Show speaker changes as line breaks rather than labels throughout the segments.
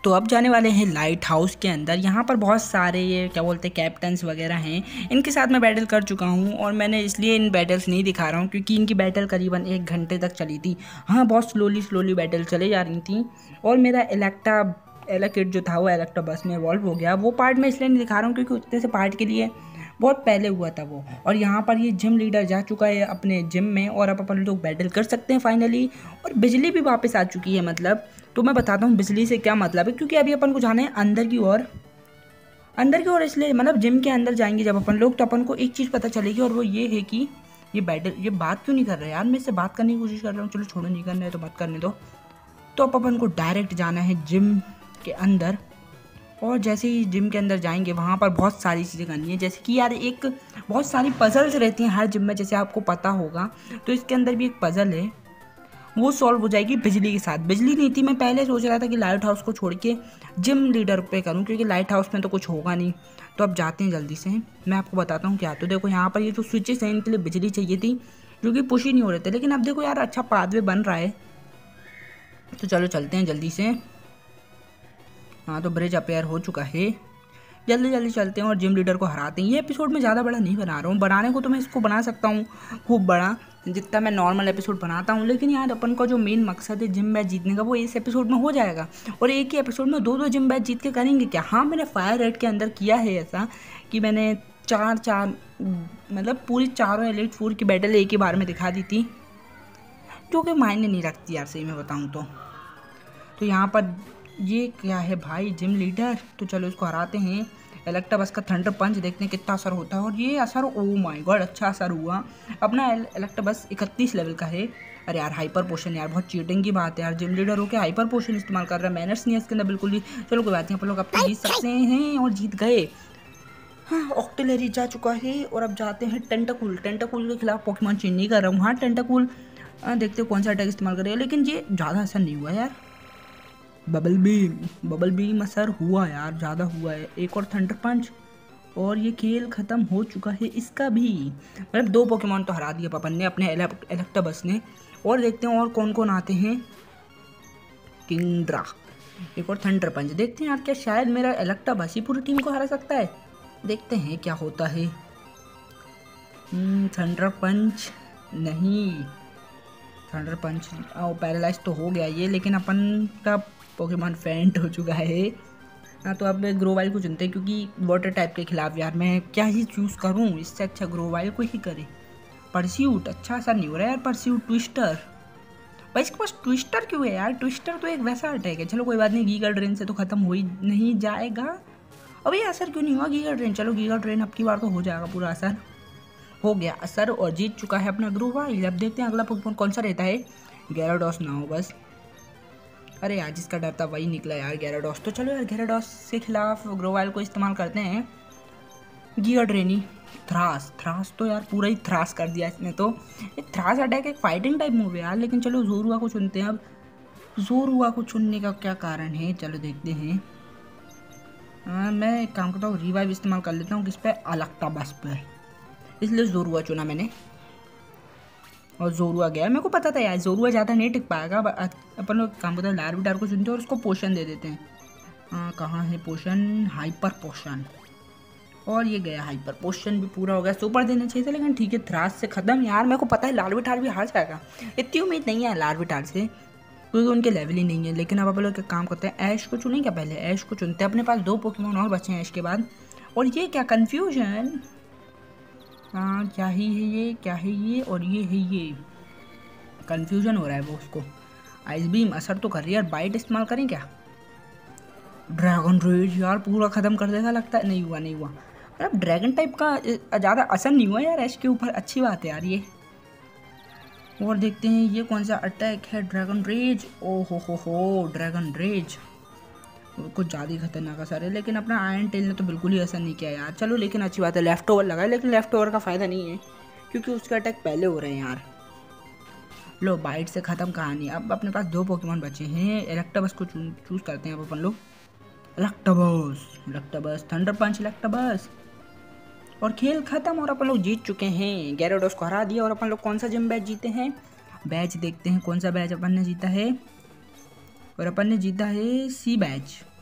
तो अब जाने वाले हैं लाइट हाउस के अंदर। यहाँ पर बहुत सारे ये क्या बोलते हैं कैप्टन्स वगैरह हैं, इनके साथ मैं बैटल कर चुका हूँ और मैंने इसलिए इन बैटल्स नहीं दिखा रहा हूँ क्योंकि इनकी बैटल करीबन 1 घंटे तक चली थी। हाँ, बहुत स्लोली बैटल चले जा रही थी और मेरा एलेकिट जो था वो एलेक्टाबस में इवॉल्व हो गया। वो पार्ट मैं इसलिए नहीं दिखा रहा हूँ क्योंकि उतने से पार्ट के लिए बहुत पहले हुआ था वो। और यहाँ पर ये जिम लीडर जा चुका है अपने जिम में और अब अपन लोग बैटल कर सकते हैं फाइनली। और बिजली भी वापस आ चुकी है मतलब। तो मैं बताता हूँ बिजली से क्या मतलब है, क्योंकि अभी अपन को जाना है अंदर की ओर इसलिए मतलब जिम के अंदर जाएंगे जब अपन लोग तो अपन को एक चीज़ पता चलेगी और वो ये है कि ये बात क्यों नहीं कर रहे यार। मैं इससे बात करने की कोशिश कर रहा हूँ, चलो छोड़ो, नहीं करना है तो बात करने दो। तो अब अपन को डायरेक्ट जाना है जिम के अंदर और जैसे ही जिम के अंदर जाएंगे वहाँ पर बहुत सारी चीज़ें करनी है, जैसे कि यार एक बहुत सारी पजल्स रहती हैं हर जिम में, जैसे आपको पता होगा। तो इसके अंदर भी एक पजल है, वो सॉल्व हो जाएगी बिजली के साथ। बिजली नहीं थी, मैं पहले सोच रहा था कि लाइट हाउस को छोड़ के जिम लीडर पे करूँ क्योंकि लाइट हाउस में तो कुछ होगा नहीं। तो अब जाते हैं जल्दी से, मैं आपको बताता हूँ क्या। तो देखो यहाँ पर ये जो स्विचेस हैं इनके लिए बिजली चाहिए थी जो कि पुश ही नहीं हो रहे थे, लेकिन अब देखो यार अच्छा पाथवे बन रहा है। तो चलो चलते हैं जल्दी से। हाँ, तो ब्रिज अपेयर हो चुका है, जल्दी चलते हैं और जिम लीडर को हराते हैं। ये एपिसोड में ज़्यादा बड़ा नहीं बना रहा हूँ, बनाने को तो मैं इसको बना सकता हूँ खूब बड़ा जितना मैं नॉर्मल एपिसोड बनाता हूँ, लेकिन यार अपन का जो मेन मकसद है जिम मैच जीतने का वो इस एपिसोड में हो जाएगा। और एक ही एपिसोड में दो जिम मैच जीत के करेंगे क्या। हाँ, मैंने फायर रेड के अंदर किया है ऐसा कि मैंने चार मतलब पूरी चारों एलिट फोर की बैटल एक ही बार में दिखा दी थी, जो कि मायने नहीं रखती यार सही में बताऊँ तो यहाँ पर ये क्या है भाई, जिम लीडर। तो चलो इसको हराते हैं। एलेक्टाबस का थंडर पंच देखते हैं कितना असर होता है। और ये असर, ओ माय गॉड, अच्छा असर हुआ। अपना एलेक्टाबस 31 लेवल का है। अरे यार हाइपर पोशन, यार बहुत चीटिंग की बात है यार, जिम लीडर होकर हाइपर पोशन इस्तेमाल कर रहा है। मैनर्स नहीं है इसके अंदर बिल्कुल भी। चलो कोई बात नहीं, अपन लोग अब तो जीत सकते हैं और जीत गए। हाँ, ऑक्टिलरी जा चुका है और अब जाते हैं टेंटाकूल के खिलाफ। पोकेमॉन चेंज नहीं कर रहा हूँ। हाँ, टेंटाकूल देखते हो कौन सा अटैक इस्तेमाल करेगा, लेकिन ये ज़्यादा असर नहीं हुआ यार। बबल बीम असर हुआ यार, ज़्यादा हुआ है। एक और थंडर पंच और ये खेल ख़त्म हो चुका है इसका भी। मतलब 2 पोकेमॉन तो हरा दिया पपन ने अपने एलेक्टाबस ने। और देखते हैं और कौन कौन आते हैं। किंड्रा, एक और थंडर पंच। देखते हैं यार क्या शायद मेरा एलेक्टाबस ही पूरी टीम को हरा सकता है। देखते हैं क्या होता है। थंडर पंच नहीं, थंडर पंच पैरालाइज तो हो गया ये, लेकिन अपन का पोकेमॉन फेंट हो चुका है। हाँ, तो अब ग्रोवाइल को चुनते हैं क्योंकि वाटर टाइप के खिलाफ यार मैं क्या ही चूज़ करूँ, इससे अच्छा ग्रोवाइल को ही करे। परस्यूट अच्छा सा नहीं हो रहा है यार। परस्यूट, ट्विस्टर, भाई इसके पास ट्विस्टर क्यों है यार। ट्विस्टर तो एक वैसा अटैक है। चलो कोई बात नहीं, गीगा ड्रेन से तो ख़त्म हो ही नहीं जाएगा। अब ये असर क्यों नहीं हुआ गीगा ड्रेन। चलो गीगा ड्रेन अब की बार तो हो जाएगा, पूरा असर हो गया असर और जीत चुका है अपना ग्रोवाइल। अब देखते हैं अगला पोकेमॉन कौन सा रहता है। गैराडॉस ना हो बस। अरे यार जिसका डर था वही निकला यार, गैराडॉस। तो चलो यार गैराडॉस के खिलाफ ग्रोवाइल को इस्तेमाल करते हैं। गीगा ड्रेनी, थ्रास तो यार पूरा ही थ्रास कर दिया इसने तो। एक थ्रास अटैक एक फाइटिंग टाइप मूव है यार, लेकिन चलो जोरुआ को चुनते हैं। अब जोरुआ को चुनने का क्या कारण है, चलो देखते हैं। मैं एक काम करता हूँ, रिवाइव इस्तेमाल कर लेता हूँ किस पे, एलेक्टाबस पर, इसलिए जोरुआ चुना मैंने और जोरुआ गया। मेरे को पता था यार जोरुआ ज़्यादा नहीं टिक पाएगा। अपन लोग काम करते हैं लार्विटार को चुनते हैं और उसको पोशन दे देते हैं। कहाँ है पोशन, हाइपर पोशन, और ये गया हाइपर पोशन भी पूरा हो गया। सुपर देना चाहिए था लेकिन ठीक है, थ्रास से ख़त्म यार। मेरे को पता है लार्विटार भी हार जाएगा, इतनी उम्मीद नहीं है लार्विटार से क्योंकि उनके लेवल ही नहीं है। लेकिन अब अपन लोग एक काम करते हैं, ऐश को चुनें क्या, पहले ऐश को चुनते हैं। अपने पास 2 पोकेमॉन और बचे हैं ऐश के बाद। और ये क्या कन्फ्यूजन, क्या ही है ये, क्या है ये और ये है ये, कन्फ्यूजन हो रहा है वो उसको। आइस बीम असर तो कर रही है यार, बाइट इस्तेमाल करें क्या। ड्रैगन रेज यार पूरा ख़त्म कर देगा लगता है। नहीं हुआ मतलब ड्रैगन टाइप का ज़्यादा असर नहीं हुआ यार ऐश के ऊपर, अच्छी बात है यार ये। और देखते हैं ये कौन सा अटैक है, ड्रैगन रेज। ओ हो ड्रैगन रेज कुछ ज़्यादा ही खतरनाक असर है, लेकिन अपना आयरन टेल ने तो बिल्कुल ही असर नहीं किया यार। चलो लेकिन अच्छी बात है, लेफ्ट ओवर लगा है, लेकिन लेफ्ट ओवर का फ़ायदा नहीं है क्योंकि उसके अटैक पहले हो रहे हैं यार। लो बाइट से ख़त्म कहानी। अब अपने पास 2 पोकेमॉन बचे हैं। एलेक्टाबस को चूज़ करते हैं अब अपन लोग। एलेक्टाबस थंडर पंच एलेक्टाबस और खेल ख़त्म और अपन लोग जीत चुके हैं। गैराडोस को हरा दिया और अपन लोग कौन सा जिम बैच जीते हैं। बैच देखते हैं कौन सा बैच अपन ने जीता है, और अपन ने जीता है सी बैच।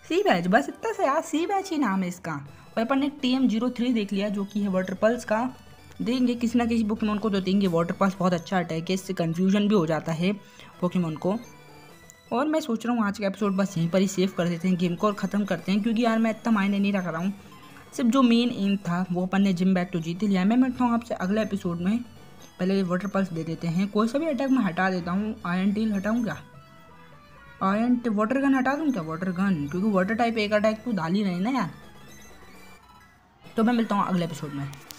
सी बैच, बस इतना सा यार, सी बैच ही नाम है इसका। और अपन ने TM03 देख लिया जो कि है वाटर पल्स का। देंगे किसी ना किसी पोकेमोन को तो देंगे। वाटर पल्स बहुत अच्छा अटैक है, इससे कन्फ्यूजन भी हो जाता है पोकेमोन को। और मैं सोच रहा हूँ आज का एपिसोड बस यहीं पर ही सेव कर देते हैं गेम को और ख़त्म करते हैं, क्योंकि यार मैं इतना मायने नहीं रख रहा हूँ। सिर्फ जो मेन एम था वो अपन ने जिम बैग तो जीत ही लिया। मैं मिलता हूँ आपसे अगले एपिसोड में। पहले वाटर पल्स दे देते हैं, कोई सा भी अटैक मैं हटा देता हूँ। आयरन टील हटाऊँ क्या? आयरन वाटर गन हटा दूँ क्या? वाटर गन, क्योंकि वाटर टाइप एक अटैक तो डाल ही नहीं ना यार। तो मैं मिलता हूँ अगले एपिसोड में।